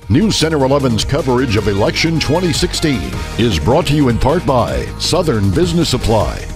News Center 11's coverage of election 2016 is brought to you in part by Southern Business Supply.